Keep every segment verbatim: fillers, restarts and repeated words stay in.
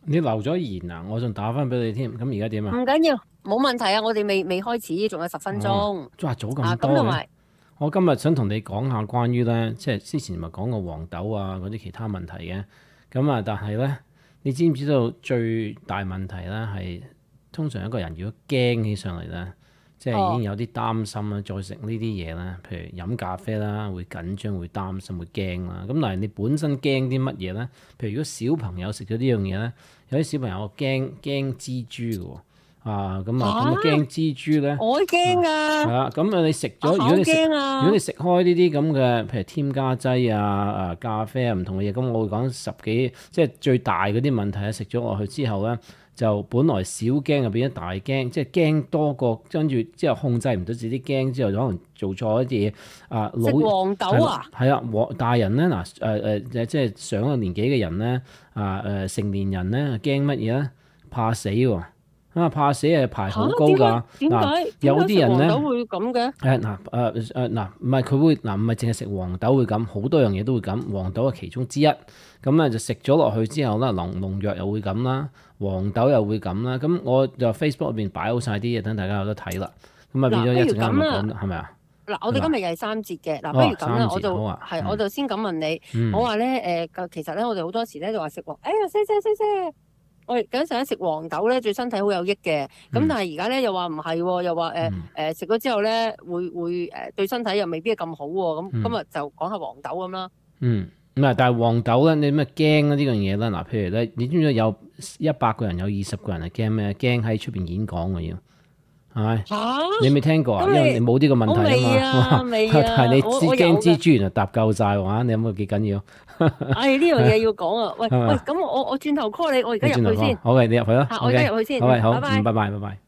你留咗言啊，我仲打翻俾你添。咁而家點啊？ 唔緊要，冇問題啊！我哋未未開始，仲有十分哦， 鐘哇，早啊！ 咁多嘅。 咁同埋我今日想同你講下關於咧，即係之前咪講過黃豆啊嗰啲其他問題嘅。咁啊，但係咧，你知唔知道最大問題咧係通常一個人如果驚起上嚟咧，即係已經哦有啲擔心啦，再食呢啲嘢咧，譬如飲咖啡啦，會緊張、會擔心、會驚啦。咁但係你本身驚啲乜嘢咧？譬如如果小朋友食咗呢樣嘢咧，有啲小朋友驚驚蜘蛛嘅喎。啊，咁啊，咁啊吓， 驚蜘蛛咧。 我驚係啊！ 啊，咁啊你食我咗，如果你食， 好驚如果你啊！ 食開呢啲咁嘅，譬如添加劑啊、啊咖啡啊唔同嘅嘢，咁我會講十幾，即係最大嗰啲問題啊，食咗落去之後咧，就本來小驚就變咗大驚，即係驚多過跟住之後控制唔到自己驚，之後就可能做錯一啲嘢啊。老食黃豆係啦， 啊！ 係啊，黃大人咧嗱誒誒，即係上咗年紀嘅人咧啊誒成年人咧驚乜嘢咧？怕死喎！啊，怕死係排吓， 好高點解㗎。嗱， 點解點有解食啲人咧。 黃豆會咁嘅？ 誒嗱誒誒嗱，唔係佢會嗱，唔係淨係食黃豆會咁，好多樣嘢都會咁。黃豆係其中之一，咁咧就食咗落去之後咧，農農藥又會咁啦，黃豆又會咁啦。咁我就 Facebook 入邊擺好晒啲嘢，等大家有得睇啦。咁啊變嗱，不如咗一陣間咪咁啦。 講，係咪啊？ 嗱，我哋係嘛？ 今日又係三節嘅。嗱，不如哦， 咁啦，我三節好就啊， 係我嗯就先咁問你，我嗯話咧誒，其實咧我哋好多時咧就話食黃，哎呀，謝謝謝謝。我哋嗰陣時咧食黃豆咧對身體好有益嘅，咁但嗯係而家咧又話唔係喎，又話誒嗯誒食咗之後咧會會誒對身體又未必係咁好喎，咁今嗯日就講下黃豆咁啦。 嗯，唔係，但係黃豆咧，你咩驚呢樣嘢咧？嗱，譬如咧，你知唔知有一百個人有二十個人係驚咩？驚喺出邊演講嘅要。係咪？ 吓？ 你未聽過啊？因為你咁你冇呢個問我未題啊嘛。 啊哇！ 未啊， 但係你知我我有嘅。 驚蜘蛛原來搭夠晒喎，你有冇幾緊要？ 唉，呢樣嘢要講啊！喂喂， 係嘛？ 咁我我轉頭 call 你，我而家你轉頭講， 入去先。 好嘅，你入去啦。 嚇，我而家 OK， 入去先。 好嘅， 嗯， 好，嗯， 拜拜。 拜拜，拜拜。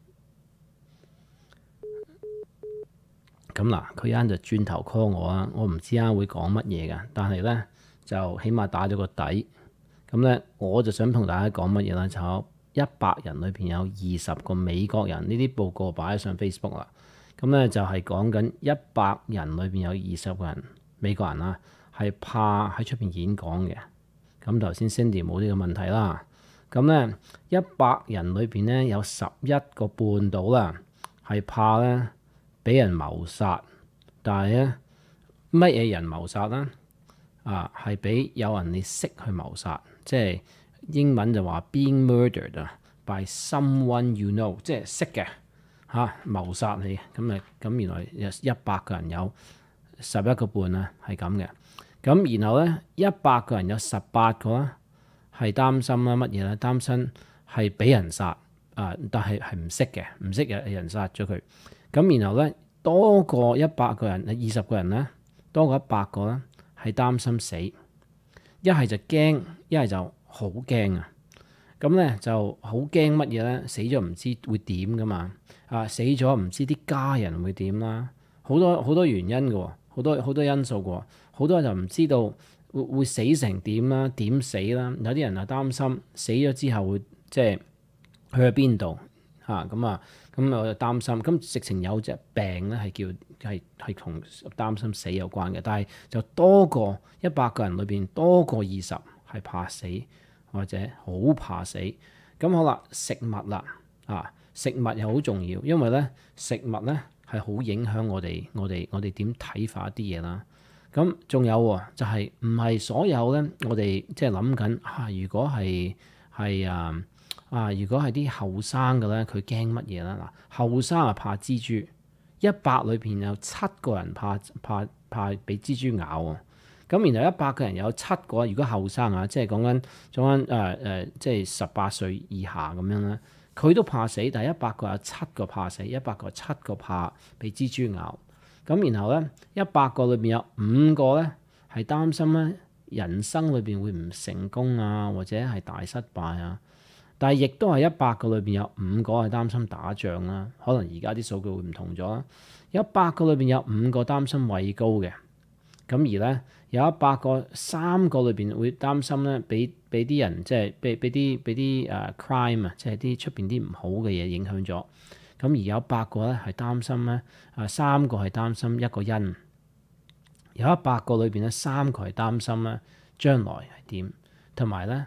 咁嗱，佢一陣就轉頭 call 我啊，我唔知啱會講乜嘢㗎，但係咧就起碼打咗個底。咁咧，我就想同大家講乜嘢咧？就有一百人裏邊有二十個美國人，呢啲報告擺咗上 Facebook 啦。咁咧就係講緊一百人裏邊有二十個人美國人啦，係怕喺出邊演講嘅。咁頭先 Cindy 冇呢個問題啦。咁咧一百人裏邊咧有十一個半到啦，係怕咧俾人謀殺。但係咧乜嘢人謀殺啦？啊，係俾有人你識去謀殺，即係英文就話 being murdered 啊，by someone you know，即係識嘅嚇謀殺你。咁啊咁原來有一百個人有十一個半啊，係咁嘅。咁然後咧一百個人有十八個啊，係擔心啦乜嘢咧？擔心係俾人殺啊，但係係唔識嘅，唔識有人殺咗佢。咁然後咧多過一百個人，二十個人咧多過一百個啦。係擔心死，一係就驚，一係就好驚啊！咁咧就好驚乜嘢咧？死咗唔知會點噶嘛？啊，死咗唔知啲家人會點啦，好多好多原因嘅喎，好多好多因素嘅喎，好多人就唔知道會會死成點啦，點死啦？有啲人啊擔心死咗之後會即係去咗邊度嚇咁啊？咁我就擔心，咁直情有隻病咧係叫係係同擔心死有關嘅，但係就多過一百個人裏邊多過二十係怕死或者好怕死。咁好啦，食物啦啊，食物又好重要，因為咧食物咧係好影響我哋我哋我哋點睇法一啲嘢啦。咁仲有喎，就係唔係所有咧，我哋即係諗緊啊，如果係係啊。啊！如果係啲後生嘅咧，佢驚乜嘢啦？嗱，後生啊怕蜘蛛，一百裏邊有七個人怕怕怕俾蜘蛛咬啊！咁然後一百個人有七個，如果後生啊，即係講緊講緊誒誒，即係十八歲以下咁樣咧，佢都怕死，但係一百個有七個怕死，一百個七個怕俾蜘蛛咬。咁然後咧，一百個裏邊有五個咧係擔心咧人生裏邊會唔成功啊，或者係大失敗啊。但係亦都係一百個裏邊有五個係擔心打仗啦，可能而家啲數據會唔同咗啦。一百個裏邊有五個擔心畏高嘅，咁而咧有一百個三個裏邊會擔心咧，俾俾啲人即係俾俾啲俾啲誒 crime 啊，即係啲出邊啲唔好嘅嘢影響咗。咁而有一百個咧係擔心咧，啊三個係擔心一個因，有一百個裏邊咧三個係擔心咧將來係點，同埋咧。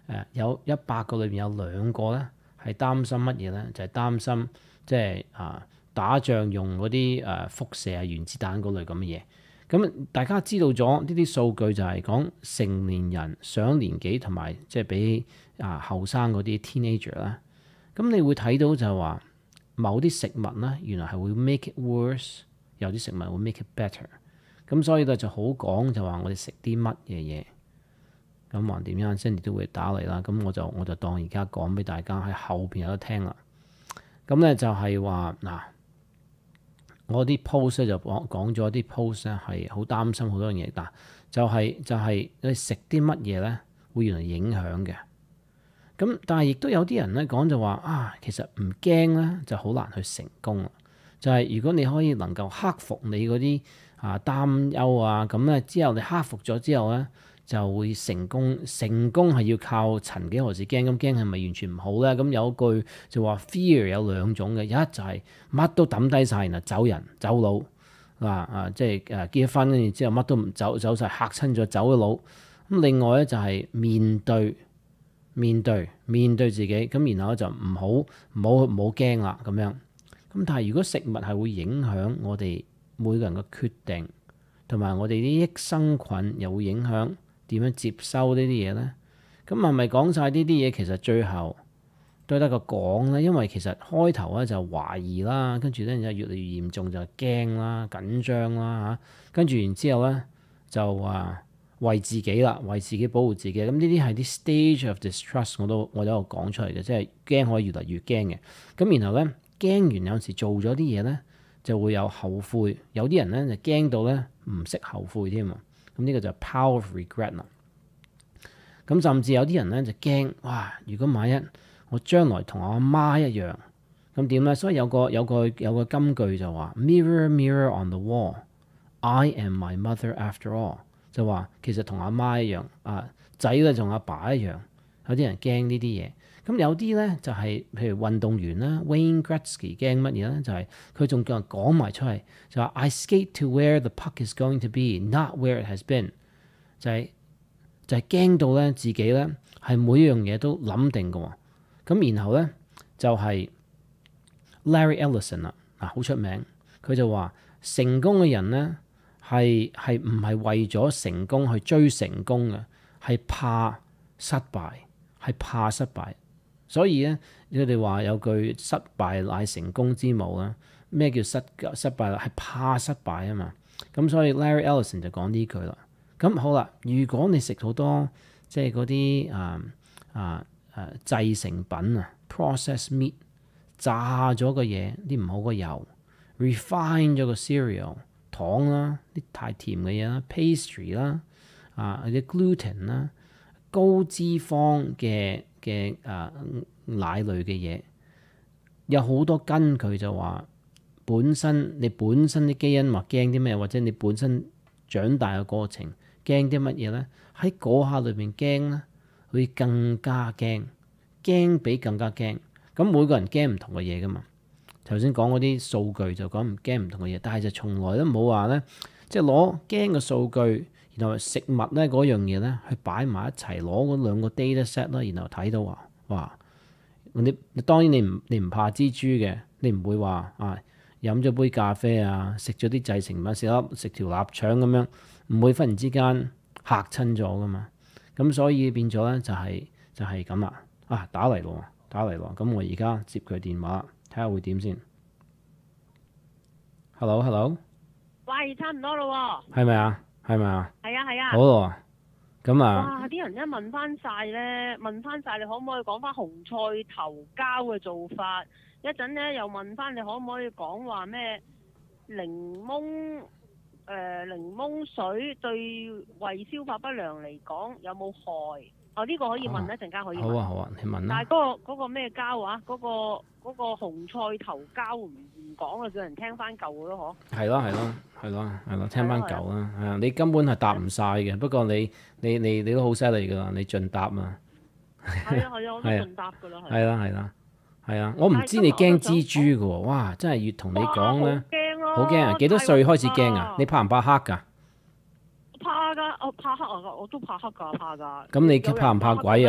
誒有一百個裏邊有兩個咧係擔心乜嘢咧？就係、是、擔心即係啊打仗用嗰啲誒輻射啊原子彈嗰類咁嘅嘢。咁大家知道咗呢啲數據就係講成年人上年紀同埋即係比啊後生嗰啲 teenager 啦。咁你會睇到就係話某啲食物咧原來係會 make it worse， 有啲食物會 make it better。咁所以咧就好講就話我哋食啲乜嘢嘢。咁橫掂樣 Cindy 都會打嚟啦。咁我就我就當而家講俾大家喺後邊有得聽啦。咁咧就係話嗱。我啲 post 咧就講講咗啲 post 咧係好擔心好多樣嘢，但就係、是、就係、是、你食啲乜嘢咧會原來影響嘅。咁但係亦都有啲人咧講就話啊，其實唔驚咧就好難去成功啦。就係、是、如果你可以能夠克服你嗰啲啊擔憂啊，咁咧之後你克服咗之後咧就會成功。成功係要靠曾幾何時驚，咁驚係咪完全唔好咧？咁有一句就話 fear 有兩種嘅，一就係乜都抌低晒，然後走人走佬啊啊，即係誒結咗婚跟住之後乜都唔走走曬嚇親咗走咗佬。咁另外咧就係面對面對面對自己，咁然後就唔好唔好唔好驚啦咁樣。咁但係如果食物係會影響我哋每個人嘅決定，同埋我哋啲益生菌又會影響點樣接收呢啲嘢咧？咁係咪講晒呢啲嘢？其實最後都得個講咧，因為其實開頭咧就懷疑啦，跟住咧就越嚟越嚴重就驚啦、緊張啦嚇，跟住然之後咧就話為自己啦，為自己保護自己。咁呢啲係啲 stage of distrust，我都我都有講出嚟嘅，即係驚可以越嚟越驚嘅。咁然後咧驚完有時做咗啲嘢咧就會有後悔，有啲人咧就驚到咧唔識後悔添啊！咁呢個就係 power of regret 啦。咁甚至有啲人咧就驚，哇！如果萬一我將來同我阿媽一樣，咁點咧？所以有個有個有個金句就話 Mirror, mirror on the wall, I am my mother after all。就話其實同阿媽一樣，啊仔咧同阿爸一樣。有啲人驚呢啲嘢，咁有啲咧就係、是、譬如運動員啦 ，Wayne Gretzky 驚乜嘢咧？就係佢仲叫人講埋出嚟，就話 I skate to where the puck is going to be, not where it has been。就係、是、就係、是、驚到咧自己咧係每樣嘢都諗定嘅喎。咁然後咧就係、是、Larry Ellison 啦，啊好出名，佢就話成功嘅人咧係係唔係為咗成功去追成功嘅，係怕失敗。係怕失敗，所以咧，佢哋話有句失敗乃成功之母啦。咩叫失失敗啦？係怕失敗啊嘛。咁所以 Larry Ellison 就講呢句啦。咁好啦，如果你食好多即係嗰啲啊啊啊製成品啊 processed meat 炸咗嘅嘢，啲唔好嘅油 refine 咗個 cereal 糖啦，啲太甜嘅嘢啦 pastry 啦啊啲 gluten 啦。高脂肪嘅嘅啊奶類嘅嘢，有好多根據就話本身你本身啲基因或驚啲咩，或者你本身長大嘅過程驚啲乜嘢咧？喺嗰下裏邊驚咧，會更加驚，驚比更加驚。咁每個人驚唔同嘅嘢噶嘛。頭先講嗰啲數據就講唔驚唔同嘅嘢，但係就從來都冇話咧，即係攞驚嘅數據。然後食物咧嗰樣嘢咧，去擺埋一齊攞嗰兩個 data set 啦，然後睇到話，哇！你你當然你唔你唔怕蜘蛛嘅，你唔會話啊飲咗杯咖啡啊，食咗啲製成品，食粒食條臘腸咁樣，唔會忽然之間嚇親咗噶嘛。咁所以變咗咧就係、是、就係咁啦。啊打嚟咯，打嚟咯。咁我而家接佢電話，睇下會點先。Hello hello， 喂，差唔多咯喎。 係咪啊？係咪啊？ 係啊係啊。 好咯，咁啊。 哇！啲人一問翻晒咧，問翻晒你可唔可以講翻紅菜頭膠嘅做法？一陣咧又問翻你可唔可以講話咩檸檬誒、呃、檸檬水對胃消化不良嚟講有冇害？哦，呢、這個可以問一陣間可以問。 好啊好啊，你問啦。 但係嗰、那個嗰咩膠啊？嗰、那個嗰、那個紅菜頭膠唔唔講啊，叫人聽翻舊嘅咯，嗬。係咯係咯係咯係咯，聽翻舊啦。係啊，你根本係答唔晒嘅。不過你你你你都好犀利㗎啦，你盡答啊。 係啊係啊，我都盡答㗎啦。 係啦係啦係啊，我唔知你驚蜘蛛㗎喎。哇！真係越同你講咧， 驚咯， 好驚啊！幾多歲開始驚啊？你怕唔怕黑㗎？ 怕㗎，我怕黑啊！我都怕黑㗎，怕㗎。 咁你怕唔怕鬼啊？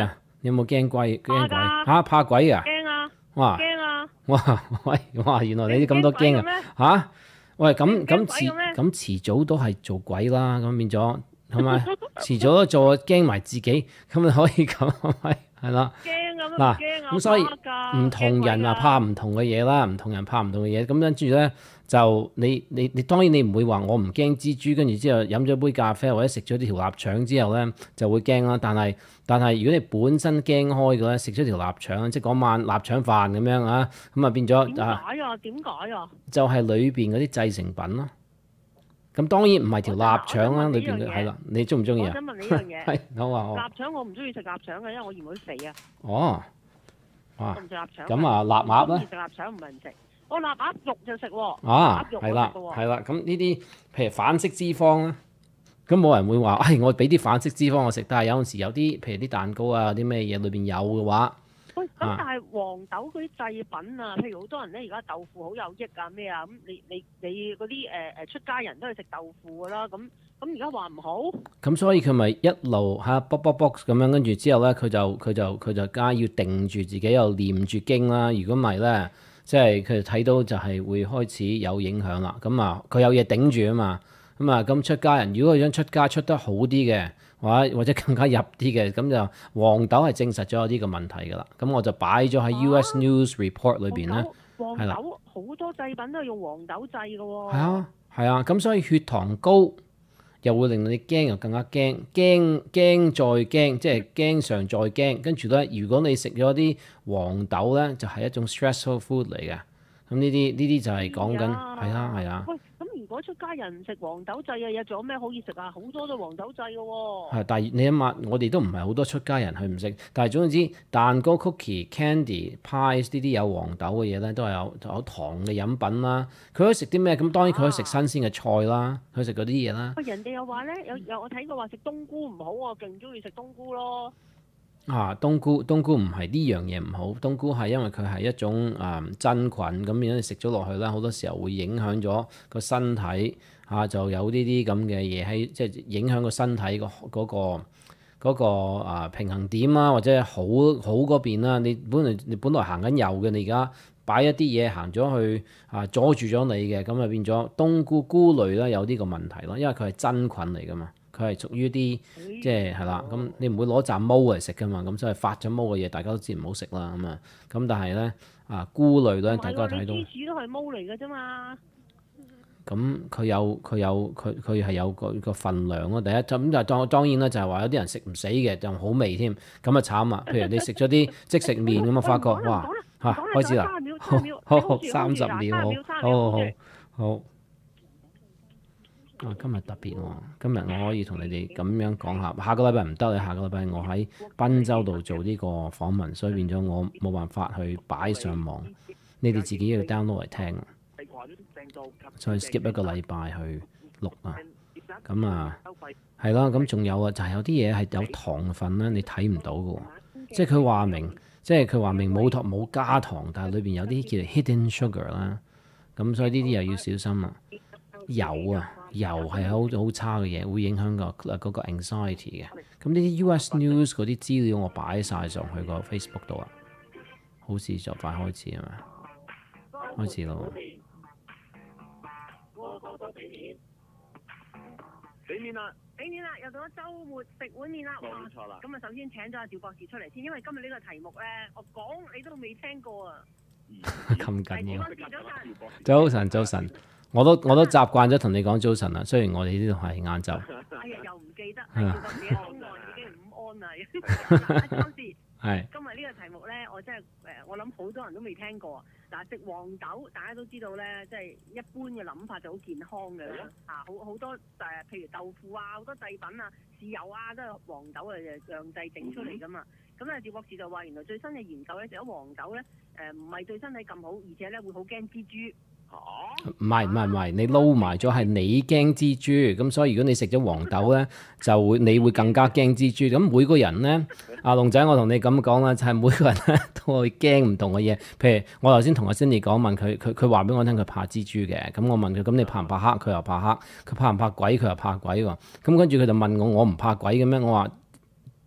你有冇驚鬼？驚鬼㗎嚇？怕鬼啊？ 驚啊！ 哇驚啊！ 哇喂哇！原來你啲咁多驚你唔驚鬼嘅啊嚇！喂咁咁你唔驚鬼嘅遲咩咁遲早都係做鬼啦，咁變咗係咪？遲早都做驚埋自己，咁你可以咁係咪？係啦。 驚咁都唔嗱驚啊！ 咁所以怕㗎唔同人啊怕唔同嘅嘢啦，唔同人怕唔同嘅嘢，咁跟住咧就你你你當然你唔會話我唔驚蜘蛛，跟住之後飲咗杯咖啡或者食咗啲條臘腸之後咧就會驚啦。但係但係如果你本身驚開嘅咧，食咗條臘腸，即係嗰晚臘腸飯咁樣啊，咁啊變咗點啊解啊？點解啊？ 就係裏邊嗰啲製成品咯。咁當然唔係條臘腸啦， 我想問你裏邊一樣嘢係啦，你中唔中意啊？ 我想問你一樣嘢。 係好啊好。 臘腸我唔中意食臘腸嘅，因為我嫌佢肥啊。 哦，哇我唔食臘腸。 咁啊臘鴨咧？ 中意食臘腸唔係唔食。我臘鴨肉就食喎。 啊， 臘鴨肉係啦， 我食嘅喎。 係啦，咁呢啲譬如反式脂肪咧，咁冇人會話，唉、哎，我俾啲反式脂肪我食，但係有陣時有啲譬如啲蛋糕啊，啲咩嘢裏邊有嘅話， 喂，咁但係黃豆嗰啲製品啊，譬如好多人咧而家豆腐好有益啊咩啊，咁你你你嗰啲誒誒出家人都係食豆腐噶啦，咁咁而家話唔好， 咁所以佢咪一路嚇卜卜卜咁樣，跟住之後咧，佢就佢就佢就加要定住自己又念住經啦，如果唔係咧，即係佢哋睇到就係會開始有影響啦。咁啊，佢有嘢頂住啊嘛，咁啊咁出家人如果佢想出家出得好啲嘅，或者或者更加入啲嘅，咁就黃豆係證實咗有呢個問題㗎啦。咁我就擺咗喺 U S News Report 裏邊咧， 黃係啦， 豆好多製品都係用黃豆製嘅喎。 係啊係啊，咁所以血糖高又會令到你驚，又更加驚，驚驚再驚，即係驚上再驚。跟住咧，如果你食咗啲黃豆咧，就係一種 stressful food 嚟嘅。咁呢啲呢啲就係講緊係啊係啊。 喂，咁如果出家人唔食黃豆製嘅嘢，仲有咩可以食啊？好多都黃豆製嘅喎。 係，但係你諗下，我哋都唔係好多出家人去唔食，但係總之蛋糕、cookie、candy、pies 呢啲有黃豆嘅嘢咧，都係有有糖嘅飲品啦。佢可以食啲咩？咁當然佢可以食新鮮嘅菜啦，佢可以食嗰啲嘢啦。 喂，人哋又話咧，有有我睇過話食冬菇唔好喎，我勁中意食冬菇咯。 啊，冬菇冬菇唔係呢樣嘢唔好，冬菇係因為佢係一種誒、嗯、真菌，咁樣你食咗落去咧，好多時候會影響咗個身體嚇、啊，就有呢啲咁嘅嘢喺即係影響個身體個嗰個嗰個啊平衡點啦，或者好好嗰邊啦。你本來你本來行緊右嘅，你而家擺一啲嘢行咗去啊，阻住咗你嘅，咁啊變咗冬菇菇類啦，有呢個問題咯，因為佢係真菌嚟噶嘛。佢係屬於啲即係係啦，咁你唔會攞紮毛嚟食噶嘛，咁所以發咗毛嘅嘢大家都知唔好食啦，咁啊，咁但係咧啊菇類咧，大家睇到， 芝士都係毛嚟嘅啫嘛。 咁佢有佢有佢佢係有個個份量咯。第一咁就當當然啦，就係話有啲人食唔死嘅，就好味添，咁啊慘啊！譬如你食咗啲即食麵咁啊，發覺哇嚇開始啦，好好好三十秒好，好好好好。啊！今日特別喎，今日我可以同你哋咁樣講下，下個禮拜唔得，你下個禮拜我喺賓州度做呢個訪問，所以變咗我冇辦法去擺上網，你哋自己要 download 嚟聽，所以 skip 一個禮拜去錄啊。咁啊，係咯，咁仲有啊，就係有啲嘢係有糖分咧，你睇唔到嘅喎，即係佢話明，即係佢話明冇糖冇加糖，但係裏邊有啲叫 hidden sugar 啦，咁所以呢啲又要小心啊。油啊，油係好好差嘅嘢，會影響個嗰個 anxiety 嘅。咁呢啲 U S News 嗰啲資料我擺晒上去個 Facebook 度啊，好似就快開始係咪？開始咯。 俾面啦！俾面啦！又到咗週末食碗面啦！冇錯啦。咁啊，首先請咗阿趙博士出嚟先，因為今日呢個題目咧，我講你都未聽過啊。 咁緊要。早晨，早晨。我都我都習慣咗同你講早晨啦，雖然我哋呢度係晏晝。 哎呀，又唔記得，係趙博士喺中岸已經午安啦。嗱， 係。 今日呢個題目咧，我真係誒，我諗好多人都未聽過啊。嗱，食黃豆大家都知道咧，即係一般嘅諗法就好健康嘅啦。啊，好好多誒，譬如豆腐啊，好多製品啊，豉油啊，都係黃豆嘅釀製整出嚟噶嘛。咁咧，趙博士就話原來最新嘅研究咧，食咗黃豆咧，誒唔係對身體咁好，而且咧會好驚蜘蛛。 唔係唔係唔係，你撈埋咗係你驚蜘蛛，咁所以如果你食咗黃豆咧，就會你會更加驚蜘蛛。咁每個人咧，阿龍仔我同你咁講啦，就係、是、每個人咧都會驚唔同嘅嘢。譬如我頭先同阿 Cindy 講，問佢佢佢話俾我聽佢怕蜘蛛嘅，咁我問佢咁你怕唔怕黑？佢又怕黑。佢怕唔怕鬼？佢又怕鬼喎。咁跟住佢就問我我唔怕鬼嘅咩？我話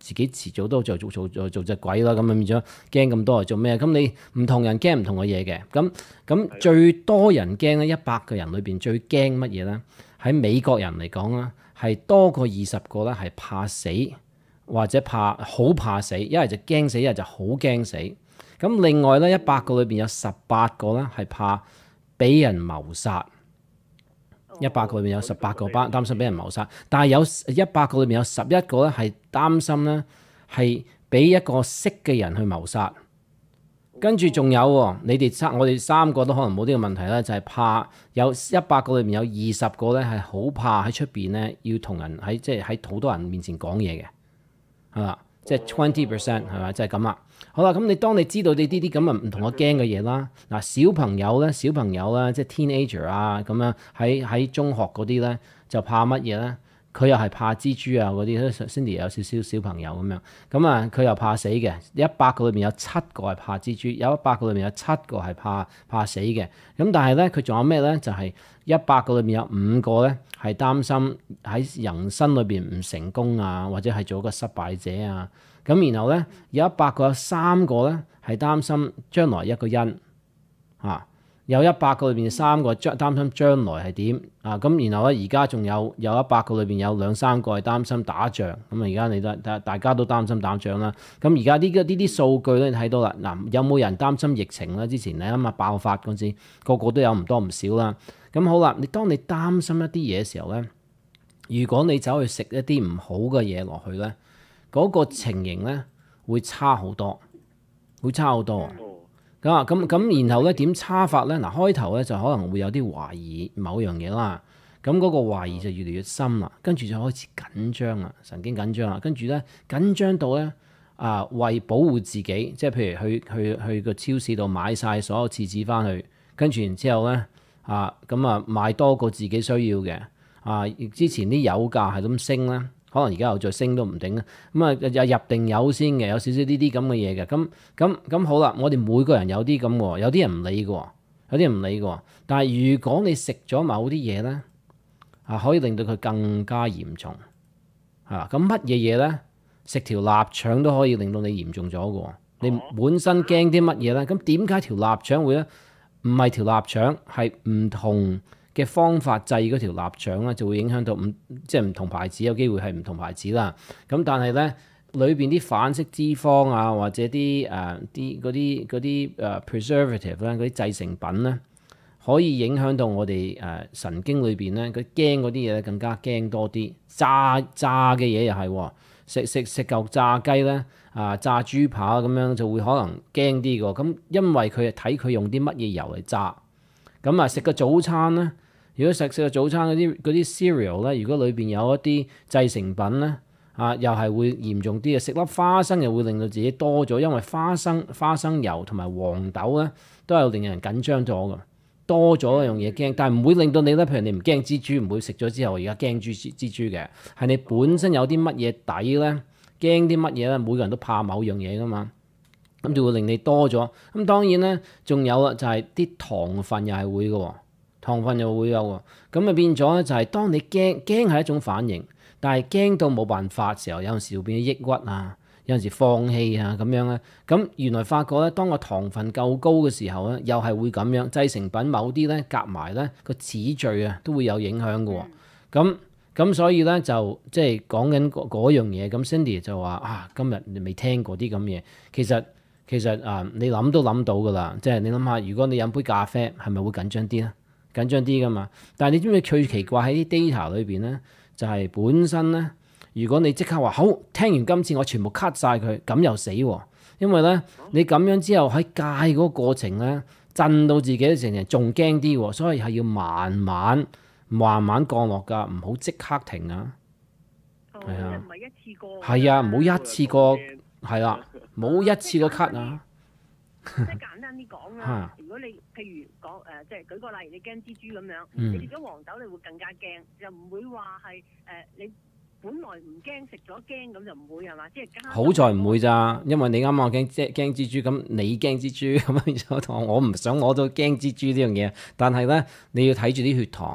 自己遲早都做做做做做隻鬼啦，咁啊變咗驚咁多係做咩？咁你唔同人驚唔同嘅嘢嘅，咁咁最多人驚咧，一百個人裏邊最驚乜嘢咧？喺美國人嚟講啦，係多過二十個咧，係怕死或者怕好怕死，一係就驚死，一係就好驚死。咁另外咧，一百個裏邊有十八個咧係怕俾人謀殺。一百個裏面有十八個擔擔心俾人謀殺，但係有一百個裏面有十一個咧係擔心咧係俾一個識嘅人去謀殺。跟住仲有喎，你哋三我哋三個都可能冇呢個問題啦，就係、是、怕有一百個裏面有二十個咧係好怕喺出邊咧要同人喺即係喺好多人面前講嘢嘅，係嘛？即係 twenty percent 係嘛？即係咁啦。好啦，咁你當你知道你呢啲咁啊唔同我驚嘅嘢啦，嗱小朋友咧，小朋友咧，即係 teenager 啊咁樣喺喺中學嗰啲咧就怕乜嘢咧？佢又係怕蜘蛛啊嗰啲 ，Cindy 有少少小朋友咁樣，咁啊佢又怕死嘅，一百個裏面有七個係怕蜘蛛，有一百個裏面有七個係怕怕死嘅，咁但係咧佢仲有咩咧？就係一百個裏面有五個咧係擔心喺人生裏邊唔成功啊，或者係做一個失敗者啊。咁然後咧有一百個有三個咧係擔心將來一個因啊，有一百個裏邊有三個將擔心將來係點啊，咁然後咧而家仲有有一百個裏邊有兩三個係擔心打仗，咁啊而家你都大大家都擔心打仗啦。咁而家呢個呢啲數據咧你睇到啦，嗱有冇人擔心疫情咧？之前你諗下爆發嗰陣時，個個都有唔多唔少啦。咁好啦，你當你擔心一啲嘢嘅時候咧，如果你走去食一啲唔好嘅嘢落去咧，嗰個情形咧會差好多，會差好多。咁啊咁咁，然後咧點差法咧？嗱開頭咧就可能會有啲懷疑某樣嘢啦，咁嗰個懷疑就越嚟越深啦，跟住就開始緊張啦，神經緊張啦，跟住咧緊張到咧啊為保護自己，即係譬如去去去個超市度買晒所有廁紙翻去，跟住然之後咧啊咁啊買多過自己需要嘅啊，之前啲油價係咁升咧。可能而家又再升都唔定啦，咁啊又入定油先嘅，有少少呢啲咁嘅嘢嘅，咁咁咁好啦，我哋每個人有啲咁喎，有啲人唔理嘅，有啲人唔理嘅，但係如果你食咗某啲嘢咧，啊可以令到佢更加嚴重，啊咁乜嘢嘢咧？食條臘腸都可以令到你嚴重咗嘅，你本身驚啲乜嘢咧？咁點解條臘腸會咧？唔係條臘腸係唔同嘅方法製嗰條臘腸咧，就會影響到唔即係唔同牌子，有機會係唔同牌子啦。咁但係咧，裏邊啲反式脂肪啊，或者啲誒啲嗰啲嗰啲誒 preservative 咧，嗰啲製成品咧，可以影響到我哋誒、呃、神經裏邊咧，佢驚嗰啲嘢咧更加驚多啲。炸炸嘅嘢又係食食食嚿炸雞咧，啊炸豬扒咁樣就會可能驚啲嘅。咁因為佢係睇佢用啲乜嘢油嚟炸。咁啊食個早餐咧。如果食食個早餐嗰啲嗰啲 cereal 咧，如果裏邊有一啲製成品咧，啊又係會嚴重啲嘅。食粒花生又會令到自己多咗，因為花生花生油同埋黃豆咧都係令人緊張咗嘅，多咗一樣嘢驚，但係唔會令到你咧，譬如你唔驚蜘蛛，唔會食咗之後而家驚蜘蜘蛛嘅，係你本身有啲乜嘢底咧，驚啲乜嘢咧，每個人都怕某樣嘢噶嘛，咁就會令你多咗。咁當然咧，仲有啊，就係啲糖分又係會嘅。糖分又會有喎，咁啊變咗咧就係當你驚驚係一種反應，但係驚到冇辦法嘅時候，有陣時會變咗抑鬱啊，有陣時放棄啊咁樣咧，咁原來發覺咧，當個糖分夠高嘅時候咧，又係會咁樣，製成品某啲咧夾埋咧個齒序啊都會有影響嘅喎，咁咁所以咧就即係講緊嗰樣嘢，咁 Cindy 就話啊，今日你未聽過啲咁嘢，其實其實啊你諗都諗到㗎啦，即係你諗下，如果你飲杯咖啡係咪會緊張啲咧？緊張啲噶嘛？但係你知唔知最奇怪喺啲 data 裏邊咧，就係、是、本身咧，如果你即刻話好，聽完今次我全部 cut 晒佢，咁又死喎。因為咧，你咁樣之後喺戒嗰個過程咧，震到自己成日仲驚啲喎，所以係要慢慢慢慢降落㗎，唔好即刻停啊。 係、哦、啊，唔係一次過。 係啊，唔好一次過，係啦，冇一次過 cut 啊。 即係簡單啲講啦，如果你譬如講誒、呃，即係舉個例，你驚蜘蛛咁樣，嗯、你食咗黃豆，你會更加驚，又唔會話係誒你本來唔驚，食咗驚咁就唔會係嘛？即係加好在唔會咋，因為你啱啱驚即係驚蜘蛛，咁你驚蜘蛛咁樣，我唔想我都驚蜘蛛呢樣嘢，但係咧你要睇住啲血糖，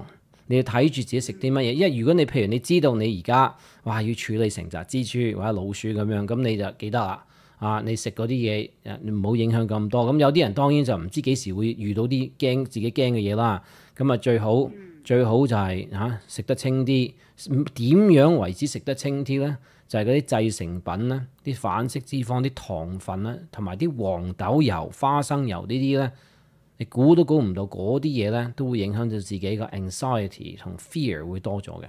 你要睇住自己食啲乜嘢，因為如果你譬如你知道你而家哇要處理成隻蜘蛛或者老鼠咁樣，咁你就記得啦。啊！你食嗰啲嘢，你唔好影響咁多。咁有啲人當然就唔知幾時會遇到啲驚自己驚嘅嘢啦。咁啊最好、嗯、最好就係嚇食得清啲。點樣為之食得清啲咧？就係嗰啲製成品啦，啲反式脂肪、啲糖分啦，同埋啲黃豆油、花生油呢啲咧，你估都估唔到嗰啲嘢咧，都會影響到自己個 anxiety 同 fear 會多咗嘅。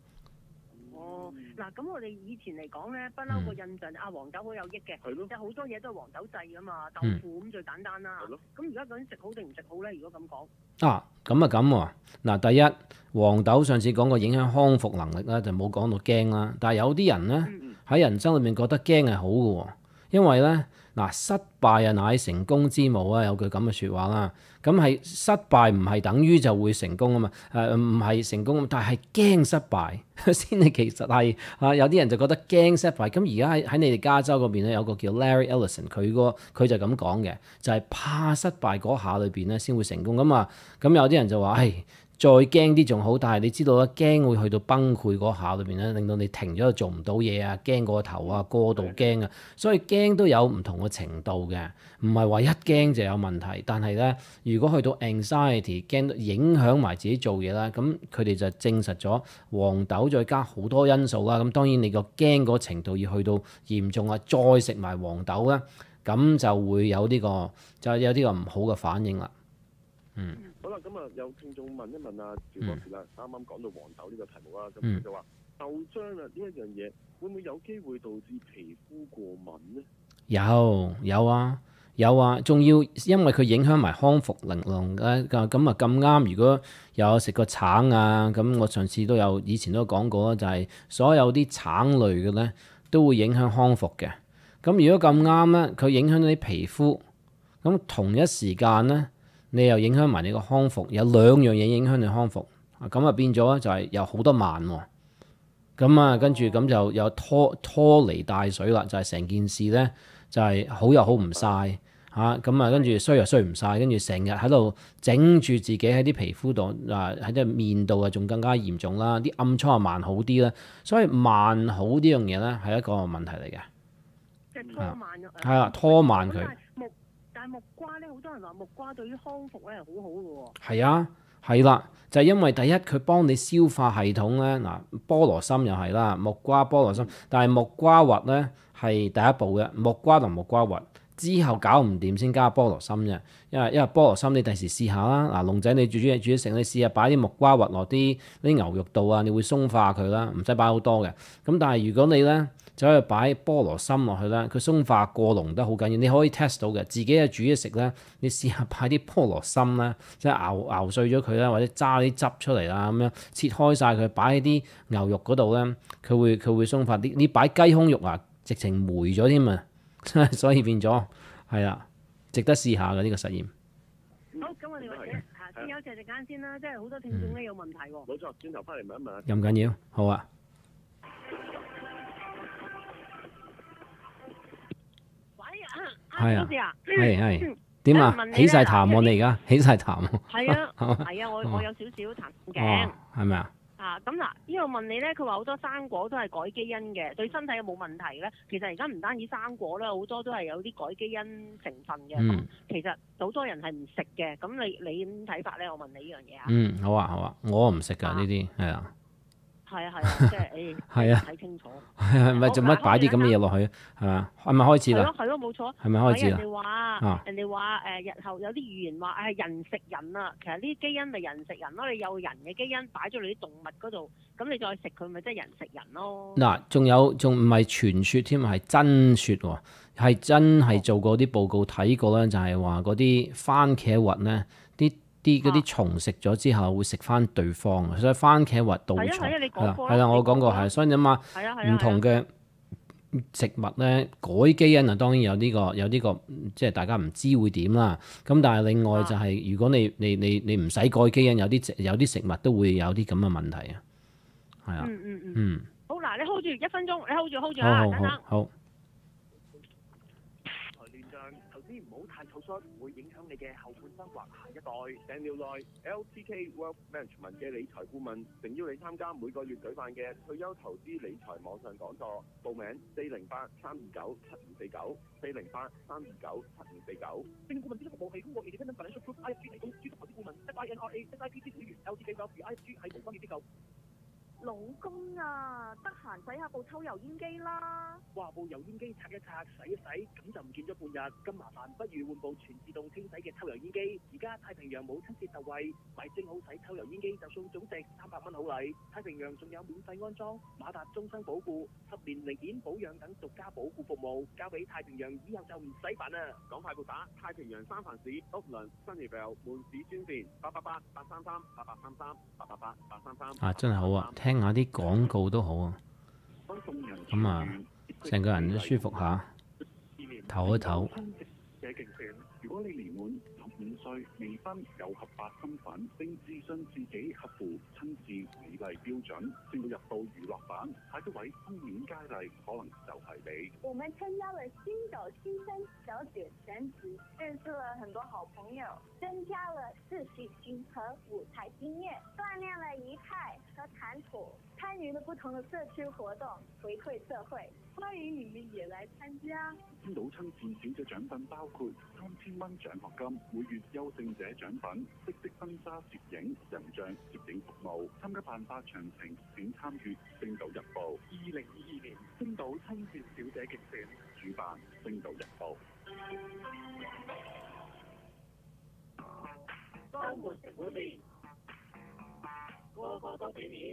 嗱，咁我哋以前嚟講咧，不嬲個印象啊，黃豆好有益嘅，即係好多嘢都係黃豆製噶嘛，豆腐咁最簡單啦。咁而家究竟食好定唔食好咧？如果咁講啊，咁啊咁喎。嗱，第一黃豆上次講過影響康復能力啦，就冇講到驚啦。但係有啲人咧喺、嗯、人生裏面覺得驚係好嘅喎，因為咧嗱，失敗啊乃成功之母啊，有句咁嘅説話啦。咁係失敗唔係等於就會成功啊嘛，誒唔係成功，但係驚失敗先係其實係啊。有啲人就覺得驚失敗。咁而家喺喺你哋加州嗰邊咧，有個叫 Larry Ellison，佢個佢就咁講嘅，就係、是、怕失敗嗰下裏邊咧先會成功咁啊。咁有啲人就話，唉，再驚啲仲好，但係你知道啦，驚會去到崩潰嗰下裏邊咧，令到你停咗做唔到嘢啊，驚過頭啊，過度驚啊，所以驚都有唔同嘅程度嘅，唔係話一驚就有問題。但係咧，如果去到 anxiety 驚影響埋自己做嘢啦，咁佢哋就證實咗黃豆再加好多因素啦。咁當然你個驚嗰程度要去到嚴重啊，再食埋黃豆咧，咁就會有呢、呢個就有呢個唔好嘅反應啦。嗯。 好啦，咁啊有聽眾問一問啊趙博士啦，啱啱講到黃豆呢個題目啦，咁佢就話豆漿啊呢一樣嘢會唔會有機會導致皮膚過敏呢？ 有有啊有啊，仲要因為佢影響埋康復能力咧，咁啊咁啱，如果有食過橙啊，咁我上次都有以前都講過啦，就係、是、所有啲橙類嘅咧都會影響康復嘅。咁如果咁啱咧，佢影響到啲皮膚，咁同一時間咧，你又影響埋你個康復，有兩樣嘢影響你康復，咁啊變咗就係有好多慢喎。咁啊跟住咁就有拖拖泥帶水啦，就係、是、成件事咧就係、是、好又好唔晒。嚇，咁啊跟住衰又衰唔晒，跟住成日喺度整住自己喺啲皮膚度啊，喺啲面度啊仲更加嚴重啦，啲暗瘡啊慢好啲啦，所以慢好呢樣嘢咧係一個問題嚟嘅。 即係拖慢咗。 係啊，拖慢佢。 但係木瓜咧，好多人話木瓜對於康復咧係好好嘅喎。 係啊，係啦，就係、是、因為第一佢幫你消化系統咧，嗱菠蘿心又係啦，木瓜菠蘿心，但係木瓜核咧係第一步嘅，木瓜同木瓜核之後搞唔掂先加菠蘿心啫。因為因為菠蘿心你第時試下啦，嗱龍仔你煮煮煮食，你試下擺啲木瓜核落啲啲牛肉度啊，你會鬆化佢啦，唔使擺好多嘅。咁但係如果你咧，就可以擺菠蘿心落去啦，佢鬆化過濃得好緊要，你可以 test 到嘅。自己嘅煮嘢食咧，你試下擺啲菠蘿心啦，即係熬熬碎咗佢啦，或者揸啲汁出嚟啦，咁樣切開晒佢，擺喺啲牛肉嗰度咧，佢會佢會鬆化啲。你擺雞胸肉啊，直情霉咗添啊，所以變咗係啦，值得試下嘅呢、呢個實驗。 好，咁我哋或者嚇先休息陣間先啦，即係好多聽眾咧有問題喎。 冇錯，轉頭翻嚟問一問。 咁緊要，好啊。係啊，係係點啊？起晒痰喎！你而家起晒痰喎。係啊，係啊，我我有少少痰頸。 係咪啊？ 啊，咁嗱，呢度問你咧，佢話好多生果都係改基因嘅，對身體有冇問題咧？其實而家唔單止生果咧，好多都係有啲改基因成分嘅。咁、嗯、其實好多人係唔食嘅。咁你你點睇法咧？我問你呢樣嘢啊。 嗯，好啊，好啊，我唔食㗎呢啲，係啊。 係啊係啊，即係誒，睇清楚。 係啊，咪做乜擺啲咁嘅嘢落去？係嘛？係咪開始啦？ 係咯係咯，冇錯。 係咪開始啦？ 人哋話，人哋話誒，日後有啲預言話係人食人啊。其實呢啲基因咪人食人咯。你有人嘅基因擺咗你啲動物嗰度，咁你再食佢，咪即係人食人咯。嗱， 仲有仲唔係傳説添，係真説喎，係真係做過啲報告睇過咧，就係話嗰啲番茄核咧，啲啲嗰啲蟲食咗之後會食翻對方，所以番茄核杜蟲係啦，係啦，我講過係，所以你嘛唔同嘅食物咧改基因啊，當然有呢個有呢個，即係大家唔知會點啦。咁但係另外就係如果你你你你唔使改基因，有啲有啲食物都會有啲咁嘅問題啊。係啊， 嗯嗯嗯，好嗱，你 hold 住一分鐘，你 hold 住 hold 住啊，等等。 好。 台連長頭先唔唔好太草率，會影響你嘅後半生或下一代。 Daniel Lloyd L T K Wealth Management 嘅理財顧問，誠邀你參加每個月舉辦嘅退休投資理財網上講座。報名四零八三二九七五四九，四零八三二九七五四九。 證券顧問諮詢服務係通過 Independent Financial Group I F G 提供，專業投資顧問 S I N R A S I P C 會員 L T K Wealth I F G 係無分別機構。 老公啊，得閒洗下部抽油煙機啦。 哇，部油煙機拆一拆，洗一洗，咁就唔見咗半日，咁麻煩，不如換部全自動清洗嘅抽油煙機。而家太平洋母親節特惠，買蒸好洗抽油煙機就送總值三百蚊好禮。太平洋仲有免費安裝馬達終身保固、十年零件保養等獨家保護服務，交俾太平洋以後就唔使煩啦。 趕快撥打太平洋三藩市、屋崙、Sunnyvale 門市專線八八八八三三八八三三八八八八三三。 啊，真係好啊！聽下啲廣告都好啊，咁啊，成個人都舒服下，唞一唞。 嘅競選，如果你年滿十五歲、未婚、有合法身份，並自信自己合乎親子美麗標準，先會入到娛樂版，下一位封面佳麗可能就係你。 我們參加了新手新生小姐全職，認識了很多好朋友，增加了自信心和舞台經驗，鍛鍊了儀態和談吐，參與了不同的社區活動，回饋社會。歡迎你們也來參加。 千島親善小姐獎品包括三千蚊獎學金、每月優勝者獎品、即即婚紗攝影、人像攝影服務。參加辦法詳情請參閱《星島日報》。 二零二二年星島親善小姐競選， 主辦《星島日報》。 生活成本面，個個都俾面。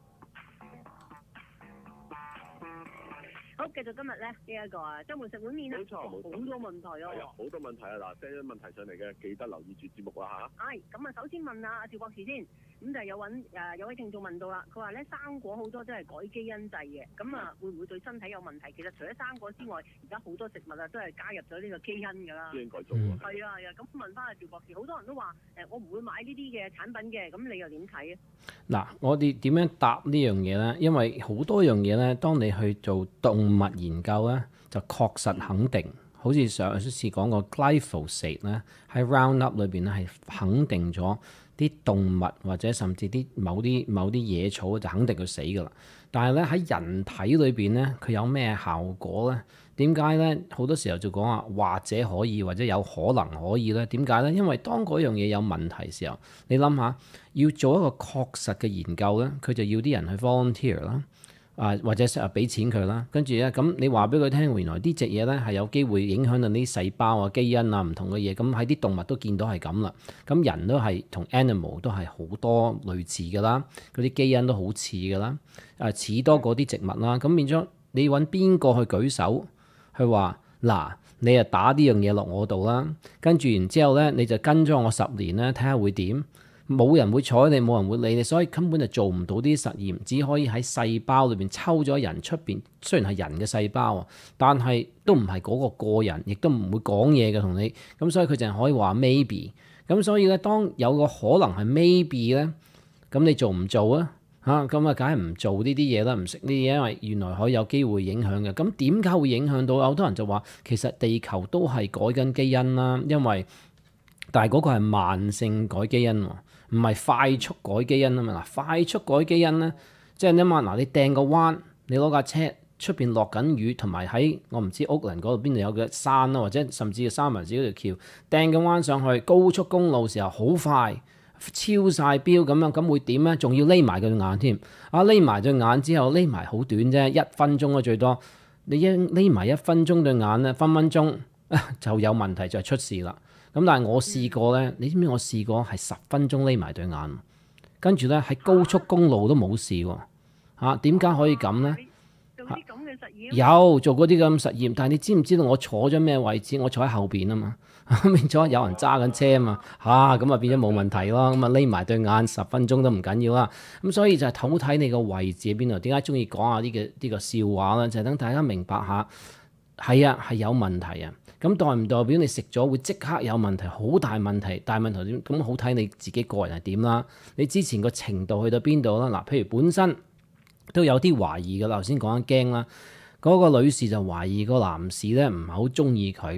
好，繼續今日咧呢一、這個啊周末食碗面啦， 冇錯冇錯， 好多問題啊， 係啊，好多問題啊！嗱，send 咗問題上嚟嘅，記得留意住節目啦嚇。 係咁啊，首先問下阿趙博士先，咁就有揾誒、呃、有位聽眾問到啦，佢話咧生果好多都係改基因製嘅，咁啊會唔會對身體有問題？其實除咗生果之外，而家好多食物啊都係加入咗呢個基因㗎啦。 基因改造啊！ 係啊係啊，咁問翻阿趙博士，好多人都話誒、呃、我唔會買呢啲嘅產品嘅，咁你又點睇啊？ 嗱，我哋點樣答呢樣嘢呢？因為好多樣嘢呢，當你去做動物研究呢，就確實肯定，好似上次講過 glyphosate 咧，喺 Roundup 裏邊咧係肯定咗啲動物或者甚至啲某啲某啲野草就肯定佢死㗎啦。但係咧喺人體裏邊咧，佢有咩效果咧？點解咧？好多時候就講話或者可以或者有可能可以咧？點解咧？因為當嗰樣嘢有問題時候，你諗下要做一個確實嘅研究咧，佢就要啲人去 volunteer 啦。啊，或者啊俾錢佢啦，跟住咧咁你話俾佢聽，原來呢隻嘢咧係有機會影響到啲細胞啊、基因啊唔同嘅嘢，咁喺啲動物都見到係咁啦。咁人都係同 animal 都係好多類似㗎啦，嗰啲基因都好似㗎啦，啊似多過啲植物啦。咁變咗你揾邊個去舉手去話嗱，你啊打呢樣嘢落我度啦，跟住然之後咧你就跟咗我十年咧，睇下會點？冇人會睬你，冇人會理你，所以根本就做唔到啲實驗，只可以喺細胞裏邊抽咗人出邊，雖然係人嘅細胞啊，但係都唔係嗰個個人，亦都唔會講嘢嘅同你，咁所以佢淨係可以話 maybe，咁所以咧，當有個可能係 maybe 咧，咁你做唔做啊？嚇，咁啊，梗係唔做呢啲嘢啦，唔食呢啲嘢，因為原來可以有機會影響嘅。咁點解會影響到？有好多人就話其實地球都係改緊基因啦，因為但係嗰個係慢性改基因喎。唔係快速改基因啊嘛，嗱快速改基因咧，即係你諗下，嗱你掟個彎，你攞架車出邊落緊雨，同埋喺我唔知屋崙嗰度邊度有個山啦，或者甚至三藩市嗰條橋，掟個彎上去高速公路時候好快，超晒標咁樣，咁會點咧？仲要匿埋對眼添，啊匿埋對眼之後匿埋好短啫，一分鐘咯最多，你一匿埋一分鐘對眼咧，分分鐘就有問題就係出事啦。咁但係我試過咧，你知唔知我試過係十分鐘匿埋對眼，跟住咧喺高速公路都冇事喎。嚇點解可以咁咧？ 做啲咁嘅實驗？ 有做過啲咁實驗，但係你知唔知道我坐咗咩位置？我坐喺後邊啊嘛，變咗有人揸緊車啊嘛，嚇咁啊變咗冇問題咯。咁啊匿埋對眼十分鐘都唔緊要啦。咁所以就係好睇你個位置喺邊度。點解中意講下呢個呢個笑話咧？就係等大家明白下，係啊係有問題啊。咁代唔代表你食咗會即刻有問題？好大問題，大問題點？咁好睇你自己個人係點啦。你之前個程度去到邊度啦？嗱，譬如本身都有啲懷疑嘅啦。頭先講緊驚啦，嗰個女士就懷疑個男士咧唔係好中意佢。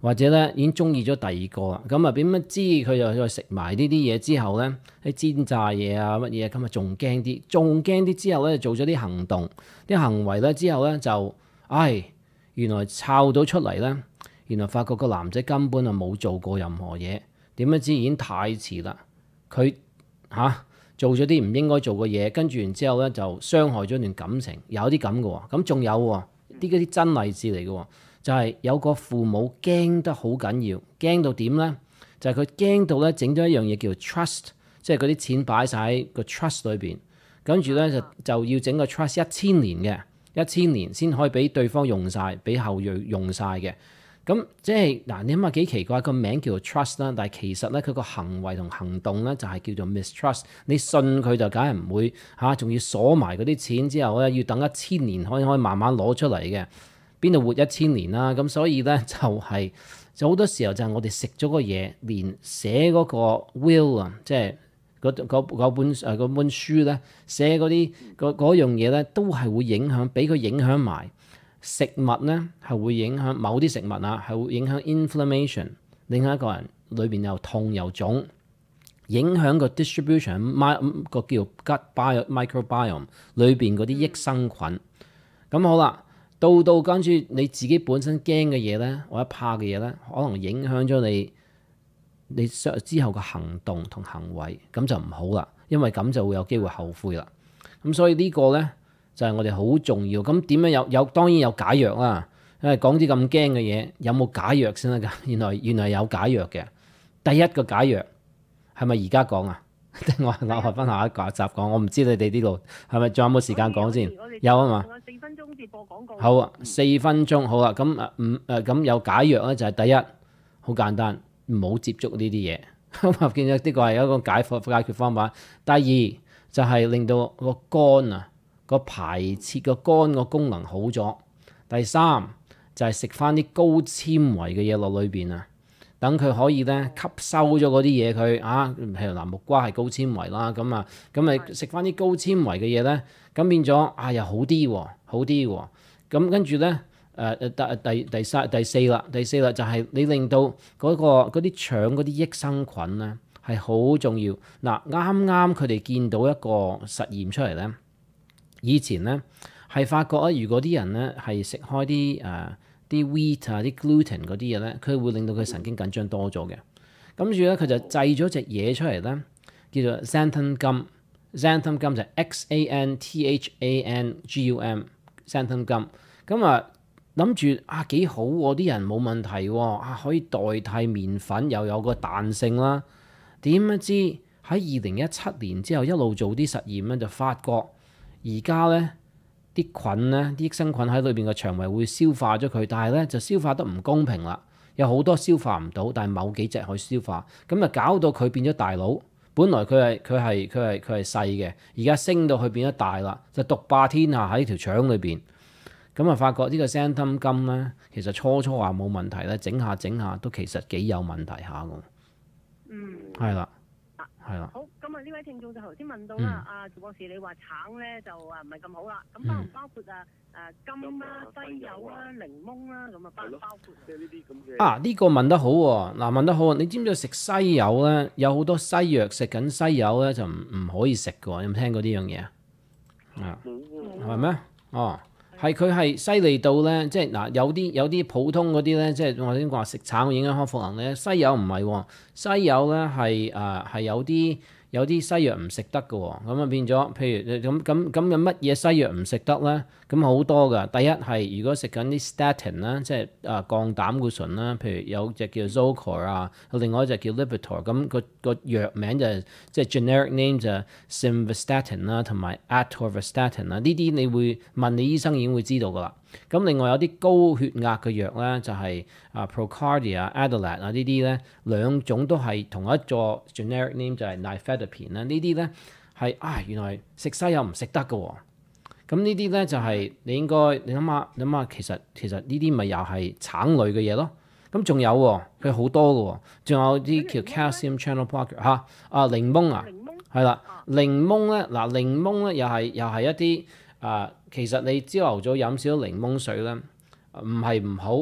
或者咧已經中意咗第二個啦。咁啊點樣知佢又再食埋呢啲嘢之後咧，啲煎炸嘢啊乜嘢，咁啊仲驚啲，仲驚啲之後咧做咗啲行動，啲行為咧之後咧就，唉，原來抄到出嚟咧，原來發覺個男仔根本就冇做過任何嘢，點樣知已經太遲啦，佢嚇。啊做咗啲唔應該做嘅嘢，跟住然之後咧就傷害咗段感情，有啲咁嘅喎。咁仲有喎，啲嗰啲真例子嚟嘅喎，就係、是、有個父母驚得好緊要，驚到點咧？就係佢驚到咧整咗一樣嘢叫 trust，即係嗰啲錢擺晒喺個 trust 裏邊，跟住咧就就要整個 trust 一千年嘅，一千年先可以俾對方用晒，俾後裔用晒嘅。咁即係嗱，你諗下幾奇怪，個名叫做 trust 啦，但係其實咧佢個行為同行動咧就係叫做 mistrust。你信佢就梗係唔會嚇，仲要鎖埋嗰啲錢之後咧，要等一千年可以可以慢慢攞出嚟嘅，邊度活一千年啦？咁所以咧就係、是、就好多時候就係我哋食咗個嘢，連寫嗰個 will 啊，即係嗰嗰本誒嗰本書咧，寫嗰啲嗰嗰樣嘢咧，都係會影響，俾佢影響埋。食物咧係會影響某啲食物啊，係會影響 inflammation，令一個人裏邊又痛又腫，影響個 distribution， 個叫 gut bio microbiome 裏邊嗰啲益生菌。咁、嗯、好啦，到到跟住你自己本身驚嘅嘢咧，或者怕嘅嘢咧，可能影響咗你你之後嘅行動同行為，咁就唔好啦，因為咁就會有機會後悔啦。咁所以個呢個咧。就係我哋好重要，咁點樣有有當然有解藥啦。因為講啲咁驚嘅嘢，有冇解藥先得㗎？原來原來有解藥嘅。第一個解藥係咪而家講啊？定我我學翻下一集講？我唔知你哋呢度係咪仲有冇時間講先？有啊嘛。 四分鐘至播廣告。 好啊，四分鐘好啦。咁啊唔誒咁有解藥咧，就係第一好簡單，唔好接觸呢啲嘢。咁啊見咗呢個係一個解決解決方法。第二就係、是、令到個肝啊。個排泄個肝個功能好咗。第三就係食翻啲高纖維嘅嘢落裏邊啊，等佢可以咧吸收咗嗰啲嘢佢啊，譬如嗱木瓜係高纖維啦，咁啊咁咪食翻啲高纖維嘅嘢咧，咁變咗啊又好啲喎，好啲喎。咁跟住咧誒第第第三第四啦，第四啦就係你令到嗰、嗰個嗰啲腸嗰啲益生菌咧係好重要。嗱啱啱佢哋見到一個實驗出嚟咧。以前咧係發覺啊，如果啲人咧係食開啲誒啲 wheat 啊、啲 gluten 嗰啲嘢咧，佢會令到佢神經緊張多咗嘅。跟住咧佢就製咗隻嘢出嚟咧，叫做 xanthan gum。xanthan gum 就係 x a n t h a n g u m。xanthan gum 咁啊諗住啊幾好喎，啲人冇問題喎，啊可以代替麵粉，又有個彈性啦。點樣知喺二零一七年之後一路做啲實驗咧，就發覺。而家咧啲菌咧，啲益生菌喺裏邊嘅腸胃會消化咗佢，但係咧就消化得唔公平啦。有好多消化唔到，但係某幾隻可以消化，咁啊搞到佢變咗大佬。本來佢係佢係佢係佢係細嘅，而家升到佢變咗大啦，就獨霸天下喺條腸裏邊。咁啊發覺呢個 xanthan gum 咧，其實初初話冇問題咧，整下整下都其實幾有問題下㗎。 嗯， 係啦。係啦， 好，咁啊呢位聽眾就頭先問到啦，阿趙博士你話橙咧就啊唔係咁好啦，咁包唔包括啊誒金啦、西柚啦、檸檬啦，咁啊包唔包括？即係呢啲咁嘅。啊呢個問得好喎，嗱問得好啊，你知唔知食西柚咧有好多西藥食緊西柚咧就唔唔可以食嘅喎，有冇聽過呢樣嘢啊？啊，係咩？哦。係佢係犀利到咧，即係嗱有啲有啲普通嗰啲咧，即係我先話食橙會影響康復能力。西柚唔係喎，西柚咧係誒係有啲有啲西藥唔食得嘅喎，咁啊變咗，譬如咁咁咁有乜嘢西藥唔食得咧？咁好多㗎。第一係如果食緊啲 statin 啦，即係啊降膽固醇啦，譬如有隻叫 Zocor 啊，另外一隻叫 Lipitor，咁個個藥名就係即係 generic name 就係 Simvastatin 啦，同埋 Atorvastatin 啦，呢啲你會問你醫生已經會知道㗎啦。咁另外有啲高血壓嘅藥咧，就係啊 Procardia、Adalat 啊呢啲咧，兩種都係同一座 generic name 就係 Nifedipine 啦。呢啲咧係啊原來食西柚唔食得嘅喎。咁呢啲咧就係、是、你應該你諗下諗下，其實其實呢啲咪又係橙類嘅嘢咯。咁仲有喎，佢好多嘅喎，仲有啲叫 calcium channel blocker 嚇啊檸檬啊，係啦檸檬咧嗱檸檬咧又係又係一啲啊、呃，其實你朝頭早飲少少檸檬水咧唔係唔好，